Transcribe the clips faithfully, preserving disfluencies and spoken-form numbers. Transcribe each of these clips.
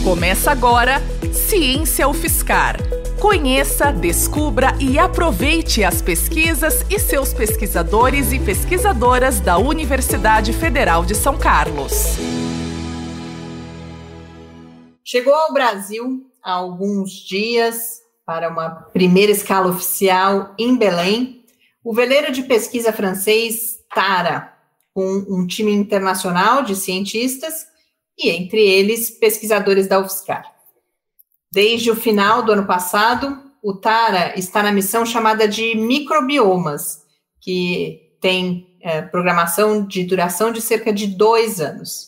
Começa agora Ciência UFSCar. Conheça, descubra e aproveite as pesquisas e seus pesquisadores e pesquisadoras da Universidade Federal de São Carlos. Chegou ao Brasil há alguns dias para uma primeira escala oficial em Belém o veleiro de pesquisa francês TARA, com um time internacional de cientistas e, entre eles, pesquisadores da UFSCar. Desde o final do ano passado, o TARA está na missão chamada de Microbiomas, que tem é, programação de duração de cerca de dois anos.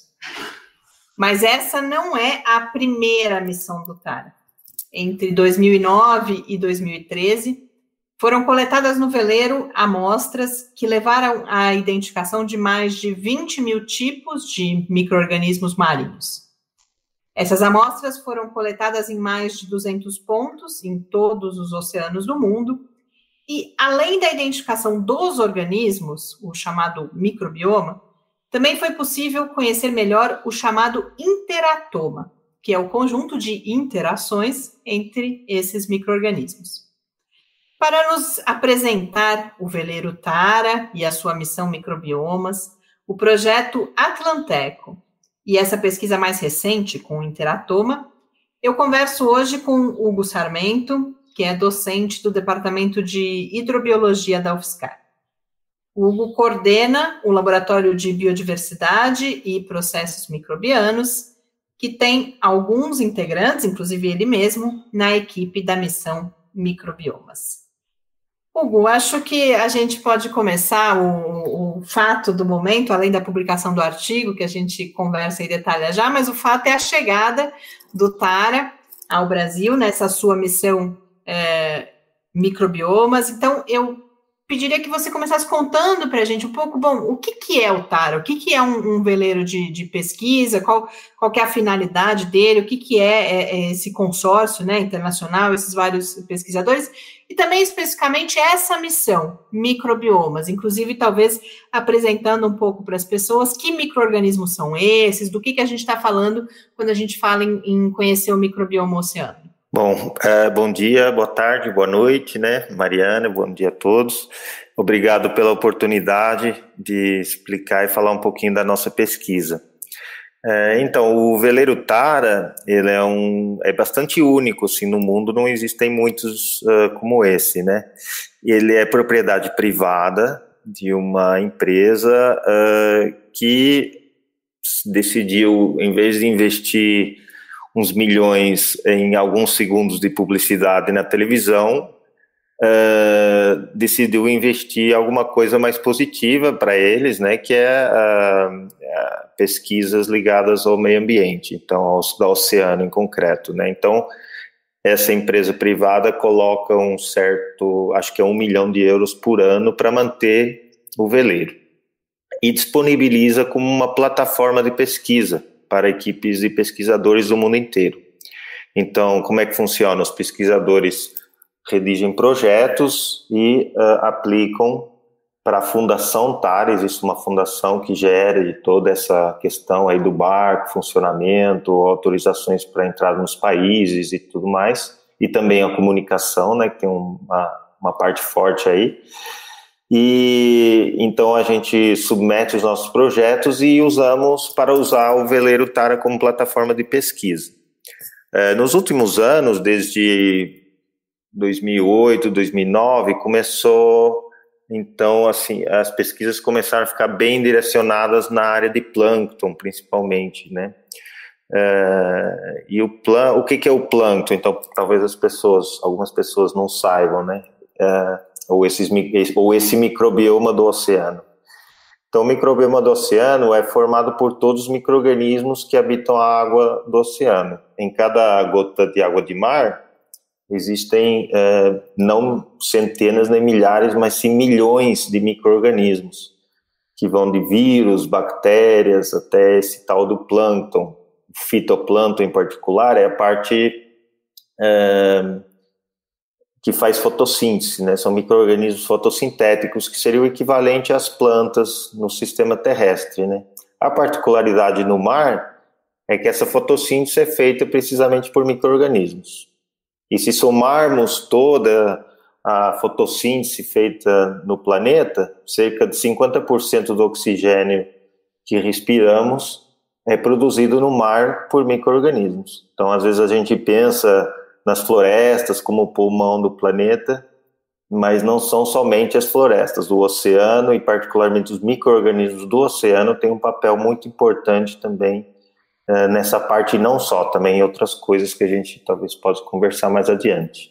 Mas essa não é a primeira missão do TARA. Entre dois mil e nove e dois mil e treze, foram coletadas no veleiro amostras que levaram à identificação de mais de vinte mil tipos de micro-organismos marinhos. Essas amostras foram coletadas em mais de duzentos pontos em todos os oceanos do mundo e, além da identificação dos organismos, o chamado microbioma, também foi possível conhecer melhor o chamado interatoma, que é o conjunto de interações entre esses micro-organismos. Para nos apresentar o veleiro TARA e a sua missão Microbiomas, o projeto Atlanteco e essa pesquisa mais recente com o interatoma, eu converso hoje com Hugo Sarmento, que é docente do Departamento de Hidrobiologia da UFSCar. O Hugo coordena o Laboratório de Biodiversidade e Processos Microbianos, que tem alguns integrantes, inclusive ele mesmo, na equipe da missão Microbiomas. Hugo, acho que a gente pode começar o, o fato do momento, além da publicação do artigo, que a gente conversa e detalha já, mas o fato é a chegada do TARA ao Brasil, nessa sua missão é, Microbiomas. Então, eu pediria que você começasse contando para a gente um pouco, bom, o que, que é o TARA, o que, que é um, um veleiro de, de pesquisa, qual, qual que é a finalidade dele, o que, que é, é, é esse consórcio, né, internacional, esses vários pesquisadores, e também especificamente essa missão, Microbiomas, inclusive talvez apresentando um pouco para as pessoas que micro-organismos são esses, do que, que a gente está falando quando a gente fala em, em conhecer o microbioma oceânico. Bom, uh, bom dia, boa tarde, boa noite, né, Mariana, bom dia a todos. Obrigado pela oportunidade de explicar e falar um pouquinho da nossa pesquisa. Uh, então, o veleiro TARA, ele é, um, é bastante único, assim, no mundo não existem muitos uh, como esse, né. Ele é propriedade privada de uma empresa uh, que decidiu, em vez de investir uns milhões em alguns segundos de publicidade na televisão, uh, decidiu investir alguma coisa mais positiva para eles, né, que é uh, uh, pesquisas ligadas ao meio ambiente, então ao, ao oceano em concreto, né. Então, essa empresa privada coloca um certo, acho que é um milhão de euros por ano para manter o veleiro e disponibiliza como uma plataforma de pesquisa para equipes de pesquisadores do mundo inteiro. Então, como é que funciona? Os pesquisadores redigem projetos e uh, aplicam para a Fundação TARA. Existe uma fundação que gere toda essa questão aí do barco, funcionamento, autorizações para entrar nos países e tudo mais, e também a comunicação, né, que tem uma, uma parte forte aí. E então a gente submete os nossos projetos e usamos para usar o veleiro TARA como plataforma de pesquisa. É, nos últimos anos, desde dois mil e oito, dois mil e nove, começou, então, assim, as pesquisas começaram a ficar bem direcionadas na área de plâncton, principalmente, né? É, e o, plan, o que, que é o plâncton? Então, talvez as pessoas, algumas pessoas não saibam, né? É, ou, esses, ou esse microbioma do oceano. Então, o microbioma do oceano é formado por todos os micro-organismos que habitam a água do oceano. Em cada gota de água de mar, existem eh, não centenas nem milhares, mas sim milhões de micro-organismos, que vão de vírus, bactérias, até esse tal do plâncton. O fitoplâncton, em particular, é a parte eh, que faz fotossíntese, né? São micro-organismos fotossintéticos, que seria o equivalente às plantas no sistema terrestre, né? A particularidade no mar é que essa fotossíntese é feita precisamente por micro-organismos. E se somarmos toda a fotossíntese feita no planeta, cerca de cinquenta por cento do oxigênio que respiramos é produzido no mar por micro-organismos. Então, às vezes a gente pensa nas florestas como o pulmão do planeta, mas não são somente as florestas. O oceano, e particularmente os micro-organismos do oceano, têm um papel muito importante também uh, nessa parte, e não só, também em outras coisas que a gente talvez possa conversar mais adiante.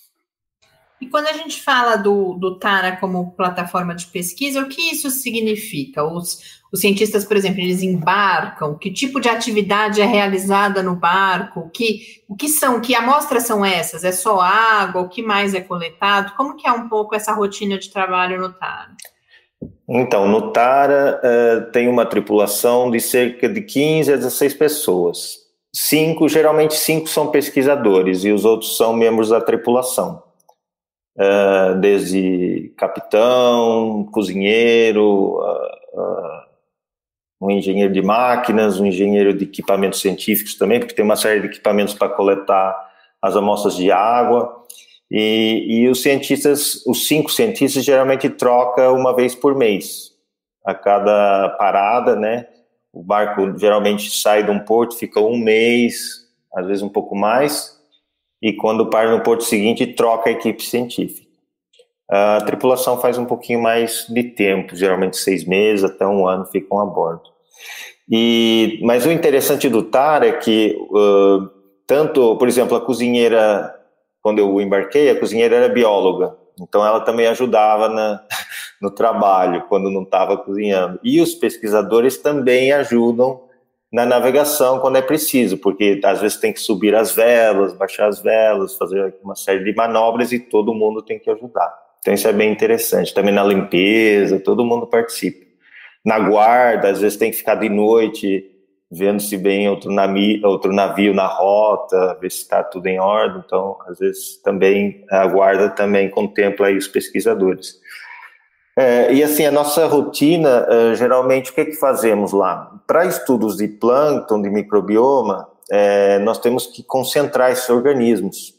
E quando a gente fala do, do Tara como plataforma de pesquisa, o que isso significa? Os, os cientistas, por exemplo, eles embarcam? Que tipo de atividade é realizada no barco? Que, o que são, que amostras são essas? É só água? O que mais é coletado? Como que é um pouco essa rotina de trabalho no Tara? Então, no Tara uh, tem uma tripulação de cerca de quinze a dezesseis pessoas. Cinco, geralmente cinco são pesquisadores e os outros são membros da tripulação. Uh, desde capitão, cozinheiro, uh, uh, um engenheiro de máquinas, um engenheiro de equipamentos científicos também, porque tem uma série de equipamentos para coletar as amostras de água, e, e os cientistas, os cinco cientistas geralmente trocam uma vez por mês, a cada parada, né? O barco geralmente sai de um porto, fica um mês, às vezes um pouco mais, e quando para no porto seguinte, troca a equipe científica. A tripulação faz um pouquinho mais de tempo, geralmente seis meses, até um ano ficam a bordo. E, mas o interessante do Tara é que, uh, tanto, por exemplo, a cozinheira, quando eu embarquei, a cozinheira era bióloga, então ela também ajudava na, no trabalho, quando não estava cozinhando. E os pesquisadores também ajudam na navegação quando é preciso, porque às vezes tem que subir as velas, baixar as velas, fazer uma série de manobras e todo mundo tem que ajudar. Então isso é bem interessante. Também na limpeza, todo mundo participa. Na guarda, às vezes tem que ficar de noite vendo se vem outro navio, outro navio na rota, ver se está tudo em ordem. Então, às vezes também a guarda também contempla aí os pesquisadores. É, e assim, a nossa rotina, é, geralmente, o que é que fazemos lá? Para estudos de plâncton, de microbioma, é, nós temos que concentrar esses organismos.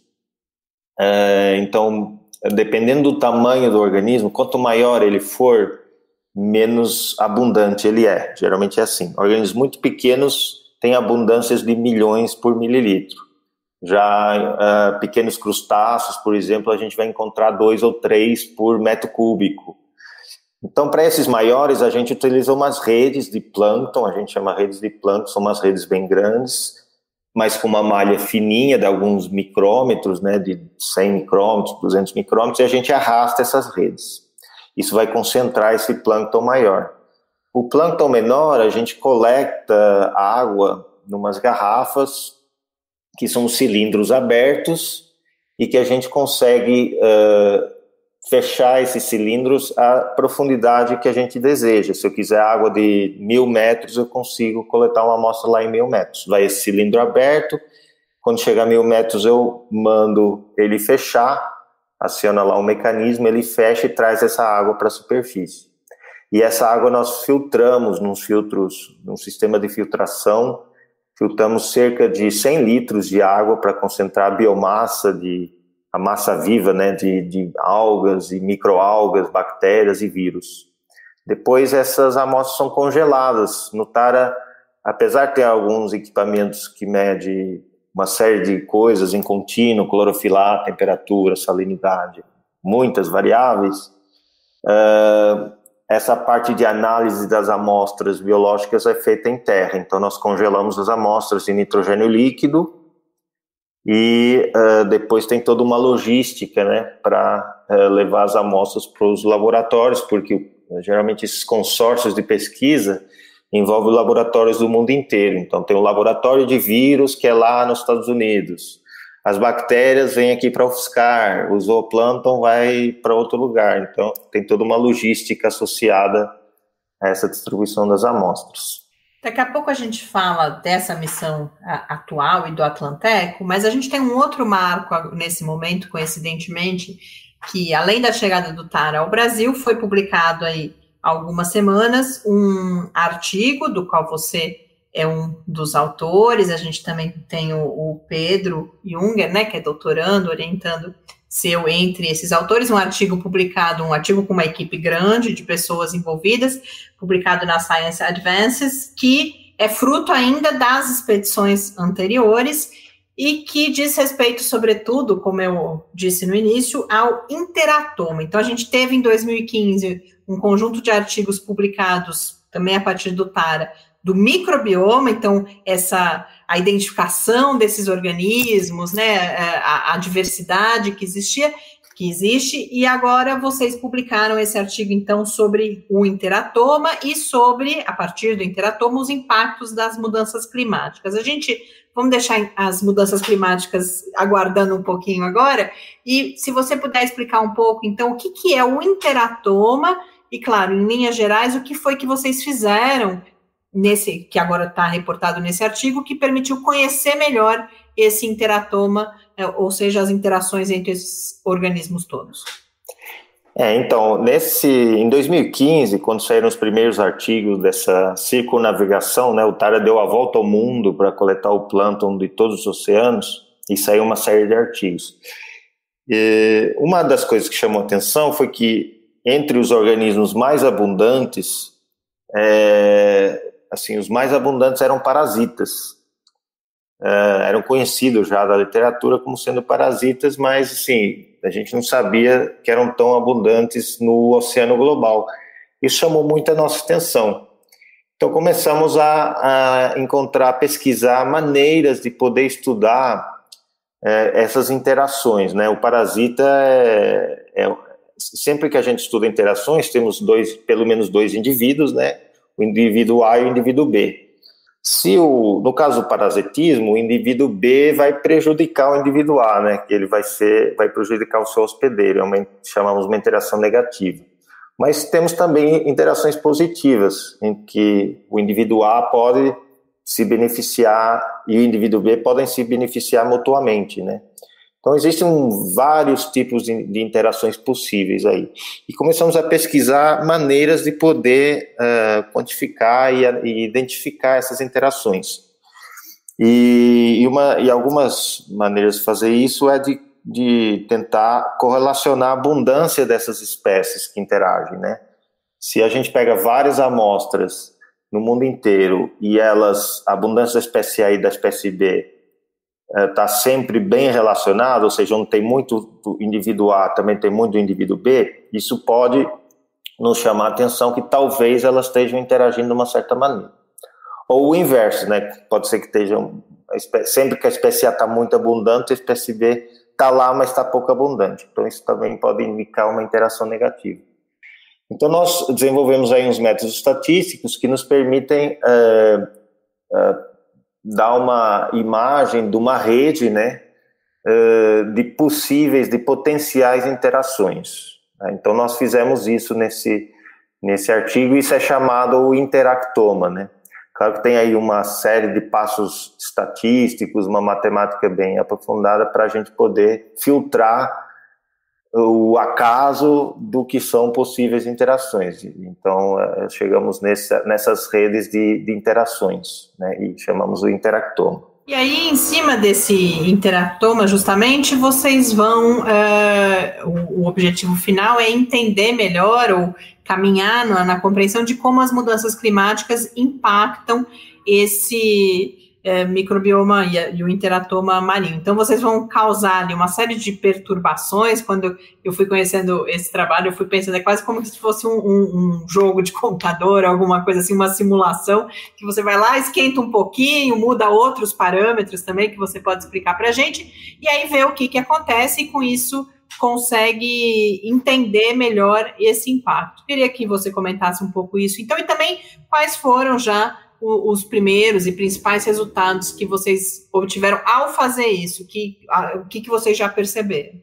É, então, dependendo do tamanho do organismo, quanto maior ele for, menos abundante ele é. Geralmente é assim. Organismos muito pequenos têm abundâncias de milhões por mililitro. Já uh, pequenos crustáceos, por exemplo, a gente vai encontrar dois ou três por metro cúbico. Então, para esses maiores, a gente utiliza umas redes de plâncton, a gente chama redes de plâncton, são umas redes bem grandes, mas com uma malha fininha de alguns micrômetros, né, de cem micrômetros, duzentos micrômetros, e a gente arrasta essas redes. Isso vai concentrar esse plâncton maior. O plâncton menor, a gente coleta água numas garrafas, que são cilindros abertos, e que a gente consegue uh, fechar esses cilindros à profundidade que a gente deseja. Se eu quiser água de mil metros, eu consigo coletar uma amostra lá em mil metros. Vai esse cilindro aberto, quando chegar a mil metros eu mando ele fechar, aciona lá um mecanismo, ele fecha e traz essa água para a superfície. E essa água nós filtramos nos filtros, num sistema de filtração, filtramos cerca de cem litros de água para concentrar a biomassa, de, a massa viva, né, de, de algas e microalgas, bactérias e vírus. Depois essas amostras são congeladas. No Tara, apesar de ter alguns equipamentos que medem uma série de coisas em contínuo, clorofilar, temperatura, salinidade, muitas variáveis, uh, essa parte de análise das amostras biológicas é feita em terra. Então, nós congelamos as amostras em nitrogênio líquido e uh, depois tem toda uma logística, né, para uh, levar as amostras para os laboratórios, porque uh, geralmente esses consórcios de pesquisa envolvem laboratórios do mundo inteiro. Então, tem o laboratório de vírus, que é lá nos Estados Unidos. As bactérias vêm aqui para ofuscar, o zooplâncton vai para outro lugar. Então, tem toda uma logística associada a essa distribuição das amostras. Daqui a pouco a gente fala dessa missão atual e do Atlanteco, mas a gente tem um outro marco nesse momento, coincidentemente, que além da chegada do Tara ao Brasil, foi publicado aí há algumas semanas um artigo do qual você é um dos autores, a gente também tem o, o Pedro Junger, né, que é doutorando, orientando seu entre esses autores, um artigo publicado, um artigo com uma equipe grande de pessoas envolvidas, publicado na Science Advances, que é fruto ainda das expedições anteriores e que diz respeito, sobretudo, como eu disse no início, ao interatoma. Então, a gente teve em dois mil e quinze um conjunto de artigos publicados, também a partir do TARA, do microbioma, então, essa, a identificação desses organismos, né, a, a diversidade que existia, que existe, e agora vocês publicaram esse artigo, então, sobre o interatoma e sobre, a partir do interatoma, os impactos das mudanças climáticas. A gente, vamos deixar as mudanças climáticas aguardando um pouquinho agora, e se você puder explicar um pouco, então, o que, que é o interatoma, e, claro, em linhas gerais, o que foi que vocês fizeram nesse, que agora está reportado nesse artigo, que permitiu conhecer melhor esse interatoma, ou seja, as interações entre esses organismos todos. É, então, nesse, em dois mil e quinze, quando saíram os primeiros artigos dessa circunnavigação, né, o TARA deu a volta ao mundo para coletar o plâncton de todos os oceanos, e saiu uma série de artigos. E uma das coisas que chamou a atenção foi que, entre os organismos mais abundantes, é, assim, os mais abundantes eram parasitas. Uh, eram conhecidos já da literatura como sendo parasitas, mas assim, a gente não sabia que eram tão abundantes no oceano global. Isso chamou muito a nossa atenção. Então começamos a, a encontrar, a pesquisar maneiras de poder estudar é, essas interações, né? O parasita é, é, sempre que a gente estuda interações, temos dois, pelo menos dois indivíduos, né? O indivíduo A e o indivíduo B. Se o, no caso do parasitismo, o indivíduo B vai prejudicar o indivíduo A, né? Que ele vai ser, vai prejudicar o seu hospedeiro, é uma, chamamos uma interação negativa. Mas temos também interações positivas, em que o indivíduo A pode se beneficiar e o indivíduo B podem se beneficiar mutuamente, né? Então, existem vários tipos de, de interações possíveis aí. E começamos a pesquisar maneiras de poder uh, quantificar e, e identificar essas interações. E, e, uma, e algumas maneiras de fazer isso é de, de tentar correlacionar a abundância dessas espécies que interagem, né? Se a gente pega várias amostras no mundo inteiro e elas, a abundância da espécie A e da espécie B está sempre bem relacionado, ou seja, onde tem muito do indivíduo A, também tem muito do indivíduo B, isso pode nos chamar a atenção que talvez elas estejam interagindo de uma certa maneira. Ou o inverso, né? Pode ser que estejam, sempre que a espécie A está muito abundante, a espécie B está lá, mas está pouco abundante. Então isso também pode indicar uma interação negativa. Então nós desenvolvemos aí uns métodos estatísticos que nos permitem uh, uh, dar uma imagem de uma rede, né, de possíveis, de potenciais interações. Então, nós fizemos isso nesse, nesse artigo, e isso é chamado o interactoma, né. Claro que tem aí uma série de passos estatísticos, uma matemática bem aprofundada para a gente poder filtrar o acaso do que são possíveis interações. Então, chegamos nessa, nessas redes de, de interações, né, e chamamos o interactoma. E aí, em cima desse interactoma, justamente, vocês vão... Uh, o, o objetivo final é entender melhor ou caminhar na, na compreensão de como as mudanças climáticas impactam esse... É, microbioma e, e o interatoma marinho. Então, vocês vão causar ali uma série de perturbações. Quando eu fui conhecendo esse trabalho, eu fui pensando, é quase como se fosse um, um, um jogo de computador, alguma coisa assim, uma simulação, que você vai lá, esquenta um pouquinho, muda outros parâmetros também, que você pode explicar para a gente, e aí vê o que, que acontece, e com isso consegue entender melhor esse impacto. Queria que você comentasse um pouco isso. Então, e também quais foram já os primeiros e principais resultados que vocês obtiveram ao fazer isso, que, a, o que, que vocês já perceberam?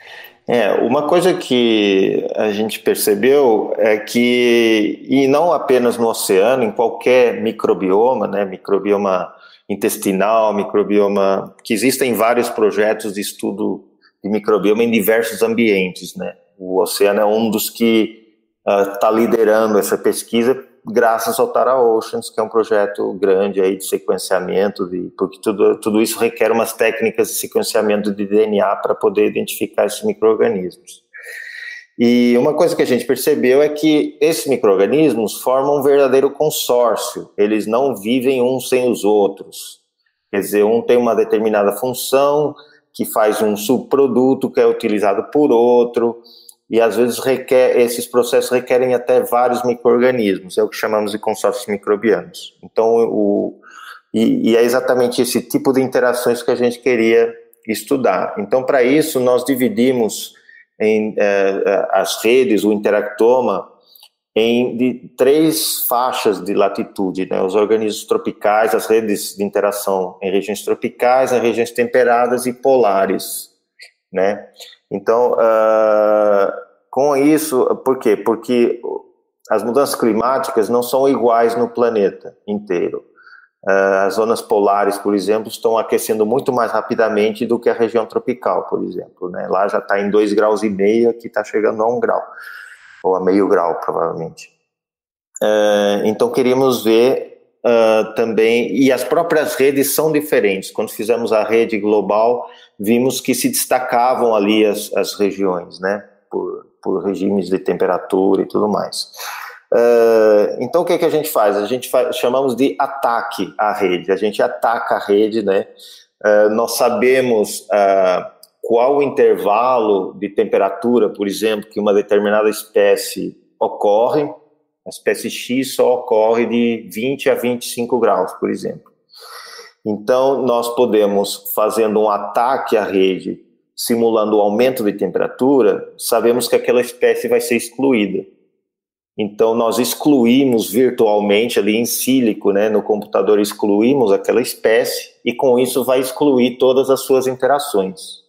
É, uma coisa que a gente percebeu é que, e não apenas no oceano, em qualquer microbioma, né, microbioma intestinal, microbioma, que existem vários projetos de estudo de microbioma em diversos ambientes, né? O oceano é um dos que está uh, liderando essa pesquisa, graças ao Tara Oceans, que é um projeto grande aí de sequenciamento, de, porque tudo, tudo isso requer umas técnicas de sequenciamento de D N A para poder identificar esses micro-organismos. E uma coisa que a gente percebeu é que esses micro-organismos formam um verdadeiro consórcio, eles não vivem uns sem os outros. Quer dizer, um tem uma determinada função que faz um subproduto que é utilizado por outro, e às vezes requer, esses processos requerem até vários micro-organismos, é o que chamamos de consórcios microbianos. Então, o, e, e é exatamente esse tipo de interações que a gente queria estudar. Então, para isso, nós dividimos em, eh, as redes, o interactoma, em de três faixas de latitude, né? Os organismos tropicais, as redes de interação em regiões tropicais, em regiões temperadas e polares, né? Então, uh, com isso, por quê? Porque as mudanças climáticas não são iguais no planeta inteiro. Uh, as zonas polares, por exemplo, estão aquecendo muito mais rapidamente do que a região tropical, por exemplo, né? Lá já está em dois graus e meio, aqui está chegando a um grau. Ou a meio grau, provavelmente. Uh, então, queríamos ver uh, também, e as próprias redes são diferentes. Quando fizemos a rede global, vimos que se destacavam ali as, as regiões, né, por, por regimes de temperatura e tudo mais. Uh, então, o que, é que a gente faz? A gente faz, chamamos de ataque à rede. A gente ataca a rede, né? Uh, nós sabemos... Uh, qual o intervalo de temperatura, por exemplo, que uma determinada espécie ocorre. A espécie X só ocorre de vinte a vinte e cinco graus, por exemplo. Então, nós podemos, fazendo um ataque à rede, simulando o aumento de temperatura, sabemos que aquela espécie vai ser excluída. Então, nós excluímos virtualmente, ali em sílico, né, no computador, excluímos aquela espécie, e com isso vai excluir todas as suas interações.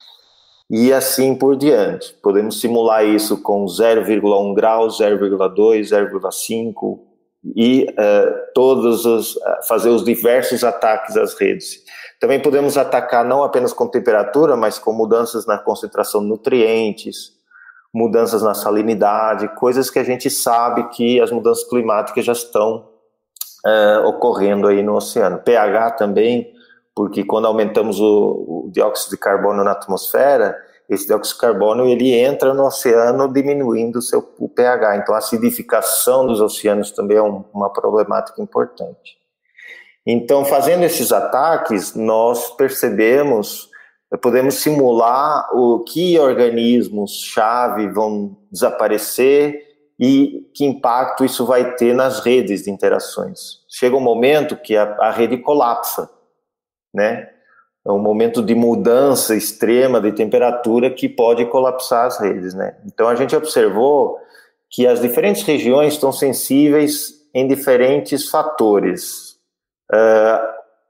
E assim por diante. Podemos simular isso com zero vírgula um graus, zero vírgula dois, zero vírgula cinco e uh, todos os, uh, fazer os diversos ataques às redes. Também podemos atacar não apenas com temperatura, mas com mudanças na concentração de nutrientes, mudanças na salinidade, coisas que a gente sabe que as mudanças climáticas já estão uh, ocorrendo aí no oceano. pH também, porque quando aumentamos o, o dióxido de carbono na atmosfera, esse dióxido de carbono ele entra no oceano diminuindo o seu o pH. Então a acidificação dos oceanos também é um, uma problemática importante. Então, fazendo esses ataques, nós percebemos, podemos simular o que organismos-chave vão desaparecer e que impacto isso vai ter nas redes de interações. Chega um momento que a, a rede colapsa, né? É um momento de mudança extrema de temperatura que pode colapsar as redes, né? Então a gente observou que as diferentes regiões estão sensíveis em diferentes fatores. Uh,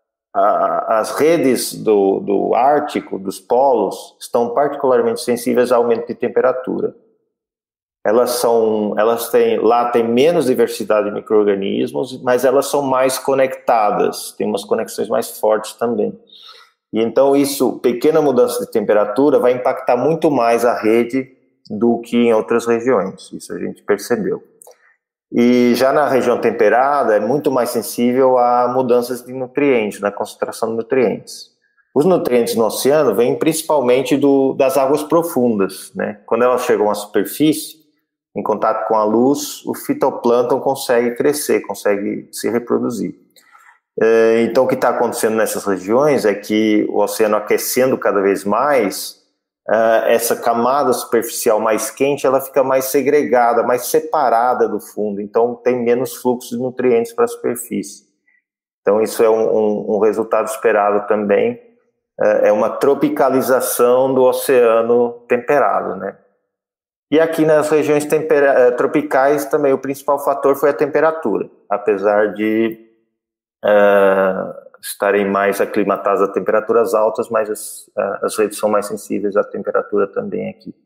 a, as redes do, do Ártico, dos polos, estão particularmente sensíveis ao aumento de temperatura. Elas são, elas têm, lá tem menos diversidade de micro-organismos, mas elas são mais conectadas, tem umas conexões mais fortes também. E então isso, pequena mudança de temperatura vai impactar muito mais a rede do que em outras regiões, isso a gente percebeu. E já na região temperada é muito mais sensível a mudanças de nutrientes, na concentração de nutrientes. Os nutrientes no oceano vêm principalmente do, das águas profundas, né? Quando elas chegam à superfície, em contato com a luz, o fitoplâncton consegue crescer, consegue se reproduzir. Então, o que está acontecendo nessas regiões é que o oceano aquecendo cada vez mais, essa camada superficial mais quente, ela fica mais segregada, mais separada do fundo, então tem menos fluxo de nutrientes para a superfície. Então, isso é um, um, um resultado esperado também, é uma tropicalização do oceano temperado, né? E aqui nas regiões tropicais também o principal fator foi a temperatura, apesar de uh, estarem mais aclimatadas a temperaturas altas, mas as, uh, as redes são mais sensíveis à temperatura também aqui.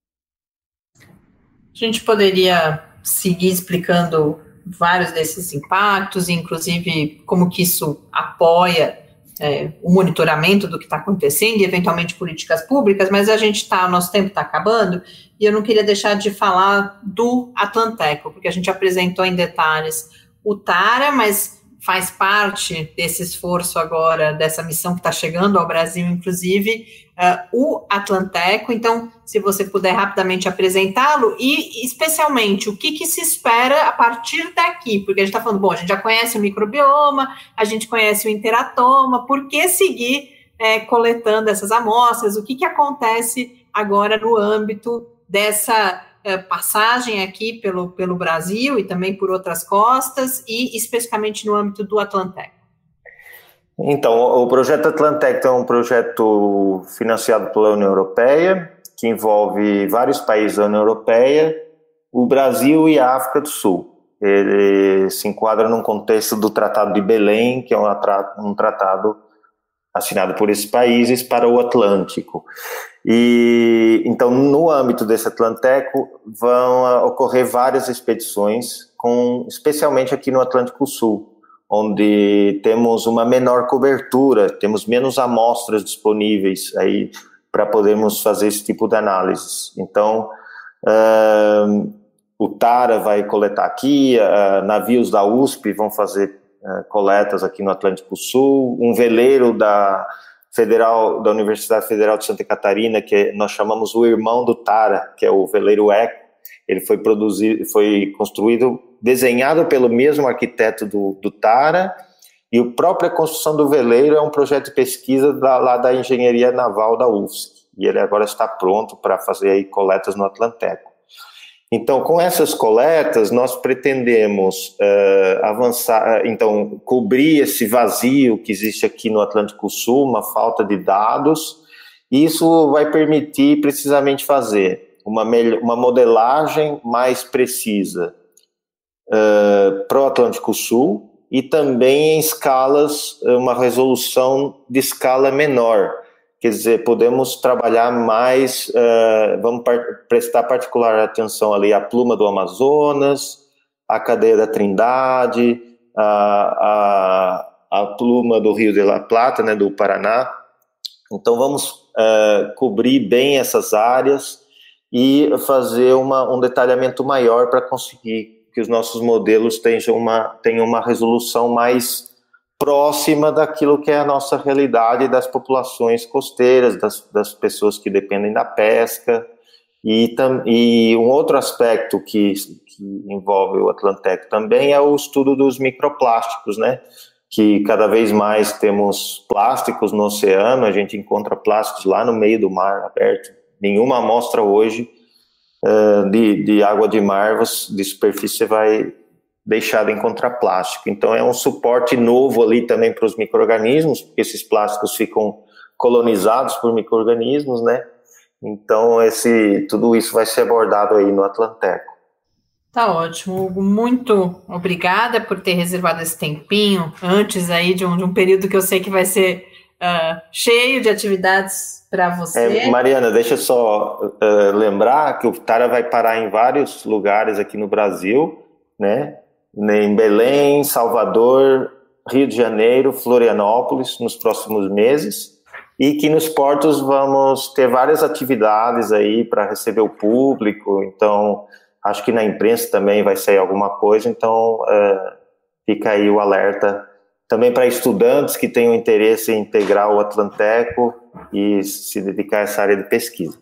A gente poderia seguir explicando vários desses impactos, inclusive como que isso apoia é, o monitoramento do que está acontecendo e, eventualmente, políticas públicas, mas a gente está, nosso tempo está acabando, e eu não queria deixar de falar do Atlanteco, porque a gente apresentou em detalhes o Tara, mas faz parte desse esforço agora, dessa missão que está chegando ao Brasil, inclusive, uh, o Atlanteco. Então, se você puder rapidamente apresentá-lo e, especialmente, o que, que se espera a partir daqui, porque a gente está falando, bom, a gente já conhece o microbioma, a gente conhece o interatoma, por que seguir é, coletando essas amostras? O que, que acontece agora no âmbito dessa passagem aqui pelo, pelo Brasil e também por outras costas e especificamente no âmbito do Atlanteco? Então, o projeto Atlanteco é um projeto financiado pela União Europeia, que envolve vários países da União Europeia, o Brasil e a África do Sul. Ele se enquadra num contexto do Tratado de Belém, que é um, um tratado assinado por esses países para o Atlântico. E então, no âmbito desse Atlanteco, vão ocorrer várias expedições, com, especialmente aqui no Atlântico Sul, onde temos uma menor cobertura, temos menos amostras disponíveis aí para podermos fazer esse tipo de análises. Então, uh, o Tara vai coletar aqui, uh, navios da U S P vão fazer uh, coletas aqui no Atlântico Sul, um veleiro da Federal, da Universidade Federal de Santa Catarina, que nós chamamos o irmão do Tara, que é o veleiro Eco. Ele foi produzido, foi construído, desenhado pelo mesmo arquiteto do, do Tara, e a própria construção do veleiro é um projeto de pesquisa da, lá da Engenharia Naval da U F S C, e ele agora está pronto para fazer aí coletas no Atlanteco. Então, com essas coletas, nós pretendemos uh, avançar, uh, então, cobrir esse vazio que existe aqui no Atlântico Sul, uma falta de dados, e isso vai permitir precisamente fazer uma, uma modelagem mais precisa uh, para o Atlântico Sul e também em escalas, uma resolução de escala menor. Quer dizer, podemos trabalhar mais, uh, vamos par- prestar particular atenção ali à pluma do Amazonas, à cadeia da Trindade, à, à, à pluma do Rio de la Plata, né, do Paraná. Então vamos uh, cobrir bem essas áreas e fazer uma, um detalhamento maior para conseguir que os nossos modelos tenham uma, tenham uma resolução mais próxima daquilo que é a nossa realidade das populações costeiras, das, das pessoas que dependem da pesca, e, tam, e um outro aspecto que, que envolve o Atlanteco também é o estudo dos microplásticos, né, que cada vez mais temos plásticos no oceano, a gente encontra plásticos lá no meio do mar aberto, nenhuma amostra hoje uh, de, de água de mar de superfície vai deixar de encontrar plástico. Então é um suporte novo ali também para os micro-organismos, porque esses plásticos ficam colonizados por micro-organismos, né? Então esse, tudo isso vai ser abordado aí no Atlanteco. Tá ótimo, Hugo. Muito obrigada por ter reservado esse tempinho antes aí de um, de um período que eu sei que vai ser uh, cheio de atividades para você. É, Mariana, deixa eu só uh, lembrar que o Tara vai parar em vários lugares aqui no Brasil, né? Em Belém, Salvador, Rio de Janeiro, Florianópolis, nos próximos meses, e que nos portos vamos ter várias atividades aí para receber o público, então acho que na imprensa também vai sair alguma coisa, então uh, fica aí o alerta também para estudantes que tenham interesse em integrar o Atlanteco e se dedicar a essa área de pesquisa.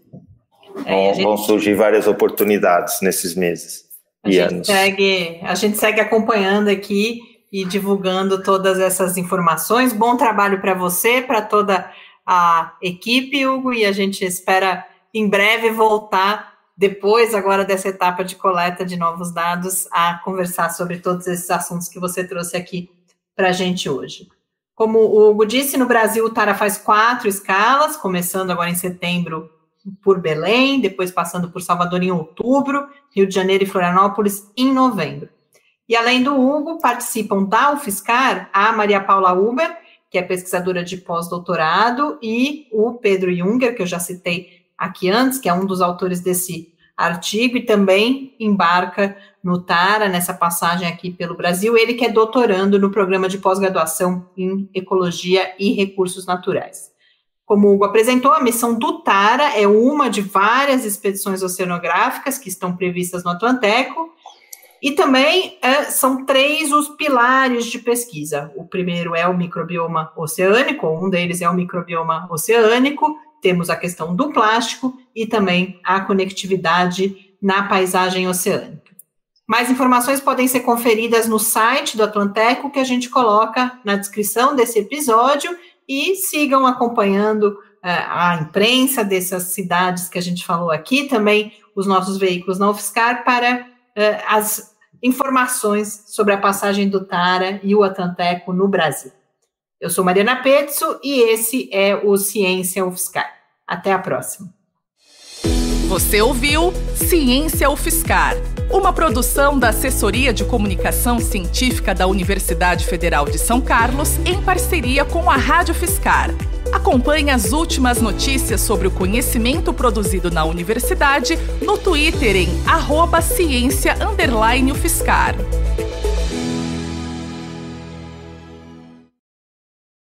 É, gente... Vão surgir várias oportunidades nesses meses. A gente, segue, a gente segue acompanhando aqui e divulgando todas essas informações. Bom trabalho para você, para toda a equipe, Hugo, e a gente espera em breve voltar, depois agora dessa etapa de coleta de novos dados, a conversar sobre todos esses assuntos que você trouxe aqui para a gente hoje. Como o Hugo disse, no Brasil o Tara faz quatro escalas, começando agora em setembro por Belém, depois passando por Salvador em outubro, Rio de Janeiro e Florianópolis em novembro. E além do Hugo, participam da UFSCar a Maria Paula Huber, que é pesquisadora de pós-doutorado, e o Pedro Junger, que eu já citei aqui antes, que é um dos autores desse artigo e também embarca no Tara, nessa passagem aqui pelo Brasil, ele que é doutorando no programa de pós-graduação em Ecologia e Recursos Naturais. Como o Hugo apresentou, a missão do Tara é uma de várias expedições oceanográficas que estão previstas no Atlanteco, e também é, são três os pilares de pesquisa. O primeiro é o microbioma oceânico, um deles é o microbioma oceânico, temos a questão do plástico e também a conectividade na paisagem oceânica. Mais informações podem ser conferidas no site do Atlanteco, que a gente coloca na descrição desse episódio, e sigam acompanhando uh, a imprensa dessas cidades que a gente falou aqui, também os nossos veículos na UFSCar, para uh, as informações sobre a passagem do Tara e o Atlanteco no Brasil. Eu sou Mariana Pezzo e esse é o Ciência UFSCar. Até a próxima. Você ouviu Ciência UFSCar, uma produção da Assessoria de Comunicação Científica da Universidade Federal de São Carlos, em parceria com a Rádio UFSCar. Acompanhe as últimas notícias sobre o conhecimento produzido na universidade no Twitter em arroba ciência underline UFSCar.